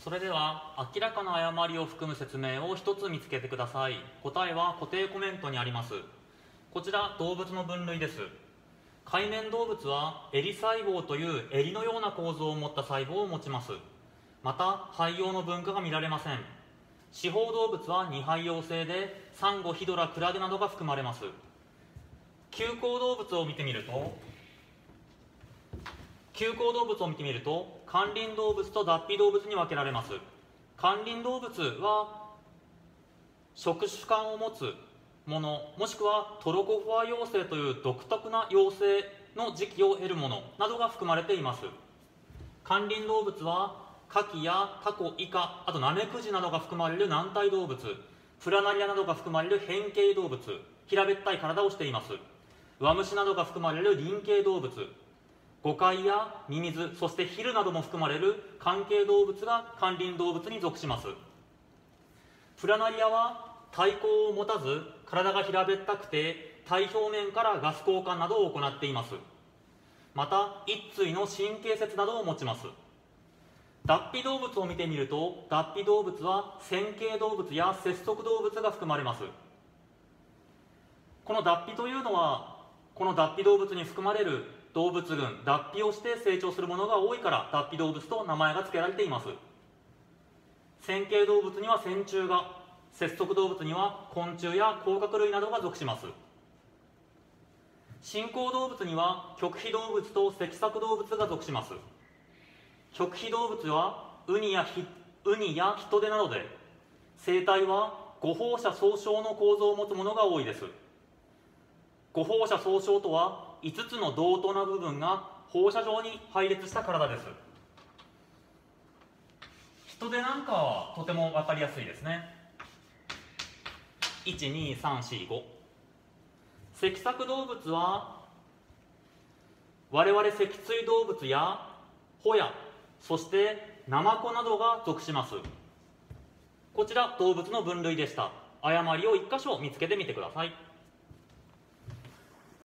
それでは明らかな誤りを含む説明を一つ見つけてください。答えは固定コメントにあります。こちら動物の分類です。海綿動物は襟細胞という襟のような構造を持った細胞を持ちます。また肺葉の分化が見られません。四方動物は二肺葉性でサンゴ、ヒドラ、クラゲなどが含まれます。休耕動物を見てみると関林動物と脱皮動物に分けられます。関林動物は触手管を持つもの、もしくはトロコフォア幼生という独特な幼生の時期を得るものなどが含まれています。関林動物はカキやタコ、イカ、あとナメクジなどが含まれる軟体動物、プラナリアなどが含まれる変形動物、平べったい体をしています。ワムシなどが含まれる輪形動物、ゴカイやミミズ、そしてヒルなども含まれる環形動物が関林動物に属します。プラナリアは体高を持たず体が平べったくて体表面からガス交換などを行っています。また一対の神経節などを持ちます。脱皮動物を見てみると、脱皮動物は線形動物や節足動物が含まれます。この脱皮というのはこの脱皮動物に含まれる動物群、脱皮をして成長するものが多いから脱皮動物と名前が付けられています。線形動物には線虫が、節足動物には昆虫や甲殻類などが属します。進行動物には極皮動物と脊索動物が属します。極皮動物はウニやヒトデなどで、生体は五放射総称の構造を持つものが多いです。五放射総称とは5つの同等な部分が放射状に配列した体です。ヒトデなんかはとても分かりやすいですね。1、2、3、4、5。脊索動物は我々脊椎動物やホヤ、そしてナマコなどが属します。こちら動物の分類でした。誤りを1箇所見つけてみてください。